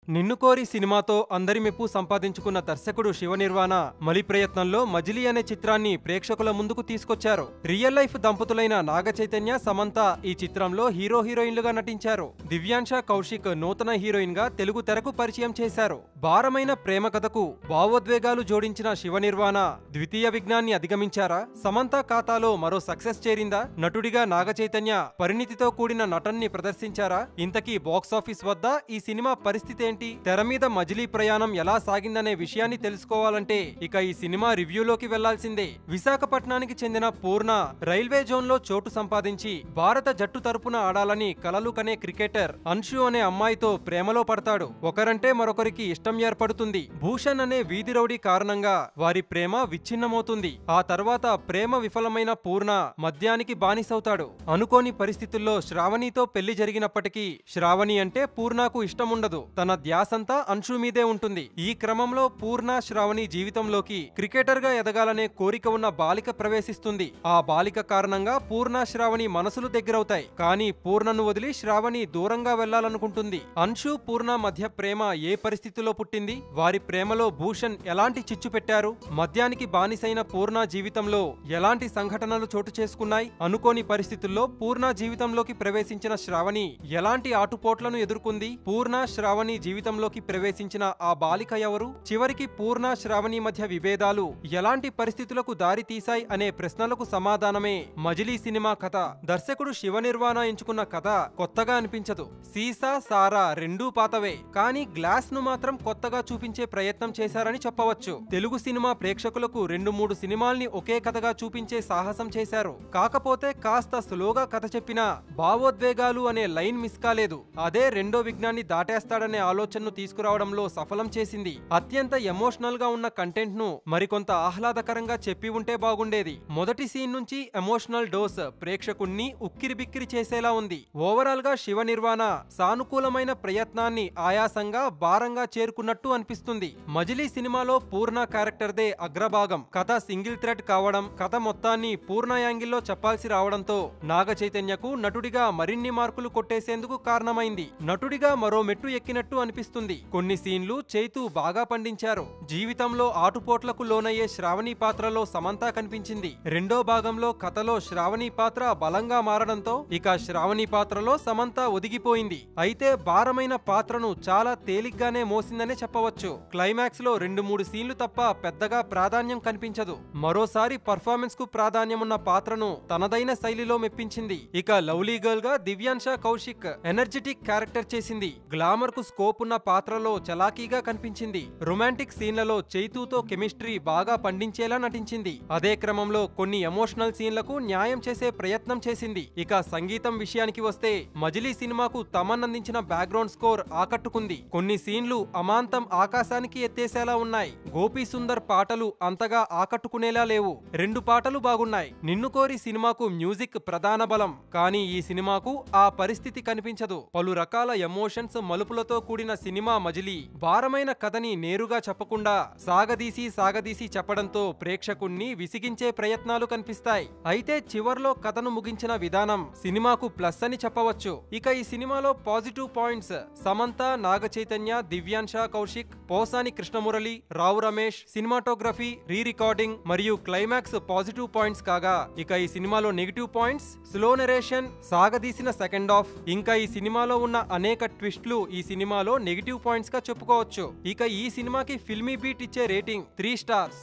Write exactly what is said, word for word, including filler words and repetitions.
నిన్ను కోరి సినిమాతో అందరి మెప్పు సంపాదించుకున్న దర్శకుడు శివనిర్వాణ మలి ప్రయత్నంలో మజిలీ అనే చిత్రాన్ని ప్రేక్షకుల ముందుకు తీసుకొచ్చారు. రియల్ లైఫ్ దంపతులైన నాగ చైతన్య, సమంత ఈ చిత్రంలో హీరో హీరోయిన్లుగా నటించారు. దివ్యాంశ కౌశిక్ నూతన హీరోయిన్ గా తెలుగు తెరకు పరిచయం చేశారు. భారమైన ప్రేమ కథకు భావోద్వేగాలు జోడించిన శివనిర్వాణ ద్వితీయ విఘ్నాన్ని అధిగమించారా? సమంత ఖాతాలో మరో సక్సెస్ చేరిందా? నటుడిగా నాగ చైతన్య పరిణితితో కూడిన నటన్ని ప్రదర్శించారా? ఇంతకీ బాక్సాఫీస్ వద్ద ఈ సినిమా పరిస్థితి ఏంటి? తెర మీద మజిలీ ప్రయాణం ఎలా సాగిందనే విషయాన్ని తెలుసుకోవాలంటే ఇక ఈ సినిమా రివ్యూలోకి వెళ్లాల్సిందే. విశాఖపట్నానికి చెందిన పూర్ణ రైల్వే జోన్ లో చోటు సంపాదించి భారత జట్టు తరపున ఆడాలని కలలు కనే క్రికెటర్ అన్షు అనే అమ్మాయితో ప్రేమలో పడతాడు. ఒకరంటే మరొకరికి ఇష్టం ఏర్పడుతుంది. భూషణ్ అనే వీధి రౌడీ కారణంగా వారి ప్రేమ విచ్ఛిన్నమవుతుంది. ఆ తర్వాత ప్రేమ విఫలమైన పూర్ణ మద్యానికి బానిసవుతాడు. అనుకోని పరిస్థితుల్లో శ్రావణితో పెళ్లి జరిగినప్పటికీ శ్రావణి అంటే పూర్ణకు ఇష్టముండదు. తన ధ్యాసంతా అన్షు మీదే ఉంటుంది. ఈ క్రమంలో పూర్ణ శ్రావణి జీవితంలోకి క్రికెటర్ గా ఎదగాలనే కోరిక ఉన్న బాలిక ప్రవేశిస్తుంది. ఆ బాలిక కారణంగా పూర్ణ శ్రావణి మనసులు దగ్గరవుతాయి. కానీ పూర్ణను వదిలి శ్రావణి దూరంగా వెళ్లాలనుకుంటుంది. అన్షు పూర్ణ మధ్య ప్రేమ ఏ పరిస్థితిలో పుట్టింది? వారి ప్రేమలో భూషణ్ ఎలాంటి చిచ్చు పెట్టారు? మద్యానికి బానిసైన పూర్ణ జీవితంలో ఎలాంటి సంఘటనలు చోటు చేసుకున్నాయి? అనుకోని పరిస్థితుల్లో పూర్ణ జీవితంలోకి ప్రవేశించిన శ్రావణి ఎలాంటి ఆటుపోట్లను ఎదుర్కొంది? పూర్ణ శ్రావణి జీవితంలోకి ప్రవేశించిన ఆ బాలిక ఎవరు? చివరికి పూర్ణ శ్రావణి మధ్య విభేదాలు ఎలాంటి పరిస్థితులకు దారి తీశాయి అనే ప్రశ్నలకు సమాధానమే మజిలీ సినిమా కథ. దర్శకుడు శివనిర్వాణ ఎంచుకున్న కథ కొత్తగా అనిపించదు. సీసా సారా రెండూ పాతవే, కానీ గ్లాస్ ను మాత్రం కొత్తగా చూపించే ప్రయత్నం చేశారని చెప్పవచ్చు. తెలుగు సినిమా ప్రేక్షకులకు రెండు మూడు సినిమాల్ని ఒకే కథగా చూపించే సాహసం చేశారు. కాకపోతే కాస్త స్లోగా కథ చెప్పినా భావోద్వేగాలు అనే లైన్ మిస్ కాలేదు. అదే రెండో విఘ్నాన్ని దాటేస్తాడనే ఆలోచనను తీసుకురావడంలో సఫలం చేసింది. అత్యంత ఎమోషనల్ గా ఉన్న కంటెంట్ ను మరికొంత ఆహ్లాదకరంగా చెప్పి ఉంటే బాగుండేది. మొదటి సీన్ నుంచి ఎమోషనల్ డోస్ ప్రేక్షకుణ్ణి ఉక్కిరిబిక్కిరి చేసేలా ఉంది. ఓవరాల్ గా శివనిర్వాణ సానుకూలమైన ప్రయత్నాన్ని ఆయాసంగా భారంగా చేరుకున్నట్టు అనిపిస్తుంది. మజిలీ సినిమాలో పూర్ణ క్యారెక్టర్ దే అగ్రభాగం. కథ సింగిల్ థ్రెడ్ కావడం, కథ మొత్తాన్ని పూర్ణ యాంగిల్లో చెప్పాల్సి రావడంతో నాగ చైతన్యకు నటుడిగా మరిన్ని మార్కులు కొట్టేసేందుకు కారణమైంది. నటుడిగా మరో మెట్టు ఎక్కినట్టు అనిపిస్తుంది. కొన్ని సీన్లు చైతు బాగా పండించారు. జీవితంలో ఆటుపోట్లకు లోనయ్యే శ్రావణి పాత్రలో సమంత కనిపించింది. రెండో భాగంలో కథలో శ్రావణి పాత్ర బలంగా మారడంతో ఇక శ్రావణి పాత్రలో సమంత ఒదిగిపోయింది. అయితే భారమైన పాత్రను చాలా తేలిగ్గానే మోసిందనే చెప్పవచ్చు. క్లైమాక్స్ లో రెండు మూడు సీన్లు తప్ప పెద్దగా ప్రాధాన్యం కనిపించదు. మరోసారి పర్ఫార్మెన్స్ కు ప్రాధాన్యమున్న పాత్రను తనదైన శైలిలో మెప్పించింది. ఇక లవ్లీ గర్ల్ గా దివ్యాంశ కౌశిక్ ఎనర్జెటిక్ క్యారెక్టర్ చేసింది. గ్లామర్ కు స్కోప్ ఉన్న పాత్రలో చలాకీగా కనిపించింది. రొమాంటిక్ సీన్లలో చైతూతో కెమిస్ట్రీ బాగా పండించేలా నటించింది. అదే క్రమంలో కొన్ని ఎమోషనల్ సీన్లకు న్యాయం చేసే ప్రయత్నం చేసింది. ఇక సంగీతం విషయానికి వస్తే మజిలీ సినిమాకు తమన్ అందించిన బ్యాక్గ్రౌండ్ స్కోర్ ఆకట్టుకుంది. కొన్ని సీన్లు అమాంతం ఆకాశానికి ఎత్తేసేలా ఉన్నాయి. గోపీ సుందర్ పాటలు అంతగా ఆకట్టుకునేలా లేవు. రెండు పాటలు బాగున్నాయి. నిన్ను కోరి సినిమాకు మ్యూజిక్ ప్రధాన బలం, కానీ ఈ సినిమాకు ఆ పరిస్థితి కనిపించదు. పలు రకాల ఎమోషన్స్ మలుపులతో కూడిన సినిమా మజిలీ భారమైన కథని నేరుగా చెప్పకుండా సాగదీసి సాగదీసి చెప్పడంతో ప్రేక్షకుణ్ణి విసిగించే ప్రయత్నాలు కనిపిస్తాయి. అయితే చివర్లో కథను ముగించిన విధానం సినిమాకు ప్లస్ అని చెప్పవచ్చు. ఇక ఈ సినిమాలో positive points Samantha, Naga Chaitanya, Divyansha Kaushik, Posani Krishnamurali, Rao Ramesh, cinematography, re recording మరియు క్లైమాక్స్ పాజిటివ్ పాయింట్స్ కాగా, ఇక ఈ సినిమాలో నెగిటివ్ పాయింట్స్ స్లో నెరేషన్, సాగదీసిన సెకండ్ హాఫ్, ఇంకా ఈ సినిమాలో ఉన్న అనేక ట్విస్ట్లు ఈ సినిమాలో నెగిటివ్ పాయింట్స్ గా చెప్పుకోవచ్చు. ఇక ఈ సినిమాకి ఫిల్మీ బీట్ ఇచ్చే రేటింగ్ త్రీ స్టార్స్.